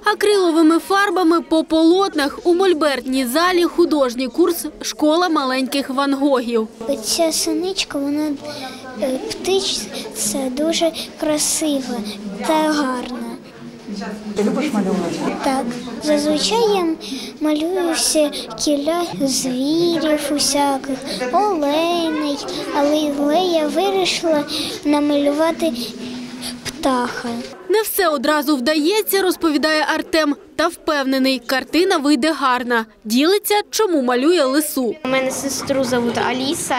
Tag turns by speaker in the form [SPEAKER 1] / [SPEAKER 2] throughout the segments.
[SPEAKER 1] Акриловими фарбами по полотнах у мольбертній залі художній курс «Школа маленьких Ван Гогів».
[SPEAKER 2] Ця синичка, вона птиця дуже красива та гарна.
[SPEAKER 3] Ти любиш малювати?
[SPEAKER 2] Так. Зазвичай я малюю всі кіля звірів усяких, оленей, але я вирішила намалювати птаха.
[SPEAKER 1] Не все одразу вдається, розповідає Артем, та впевнений, картина вийде гарна. Ділиться, чому малює лису.
[SPEAKER 4] У мене сестру звуть Аліса.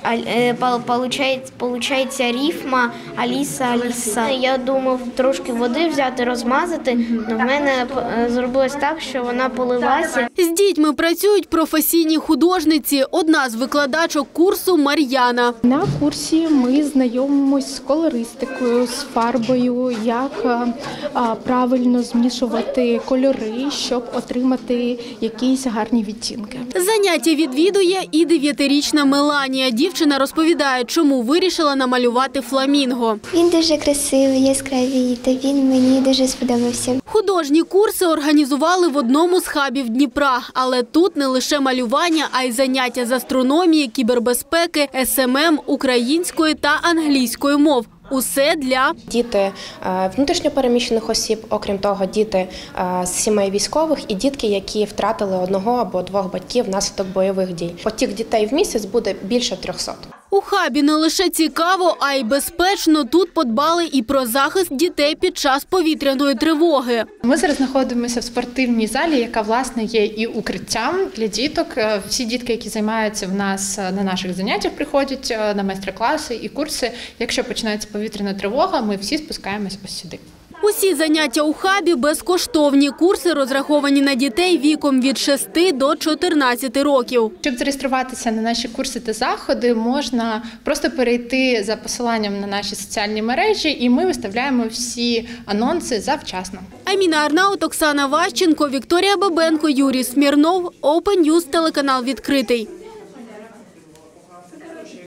[SPEAKER 4] Получається рифма Аліса. Я думав трошки води взяти, розмазати, але в мене зробилось так, що вона полилася.
[SPEAKER 1] З дітьми працюють професійні художниці. Одна з викладачок курсу – Мар'яна.
[SPEAKER 5] На курсі ми знайомимося з колористикою, з фарбою, як правильно змішувати кольори, щоб отримати якісь гарні відтінки.
[SPEAKER 1] Заняття відвідує і 9-річна Меланія. Дівчина розповідає, чому вирішила намалювати фламінго.
[SPEAKER 2] Він дуже красивий, яскравий, та він мені дуже сподобався.
[SPEAKER 1] Художні курси організували в одному з хабів Дніпра. Але тут не лише малювання, а й заняття з астрономії, кібербезпеки, СММ, української та англійської мов. Усе для
[SPEAKER 6] діти внутрішньопереміщених осіб, окрім того, діти з сімей військових і дітки, які втратили одного або двох батьків внаслідок бойових дій. Потік дітей в місяць буде більше 300.
[SPEAKER 1] У хабі не лише цікаво, а й безпечно. Тут подбали і про захист дітей під час повітряної тривоги.
[SPEAKER 5] Ми зараз знаходимося в спортивній залі, яка, власне, є і укриттям для діток. Всі дітки, які займаються в нас на наших заняттях, приходять на майстер-класи і курси. Якщо починається повітряна тривога, ми всі спускаємось ось сюди.
[SPEAKER 1] Усі заняття у хабі безкоштовні. Курси розраховані на дітей віком від 6 до 14 років.
[SPEAKER 5] Щоб зареєструватися на наші курси та заходи, можна просто перейти за посиланням на наші соціальні мережі, і ми виставляємо всі анонси завчасно.
[SPEAKER 1] Аміна Арнаут, Оксана Ващенко, Вікторія Бабенко, Юрій Смірнов. Open News, телеканал «Відкритий».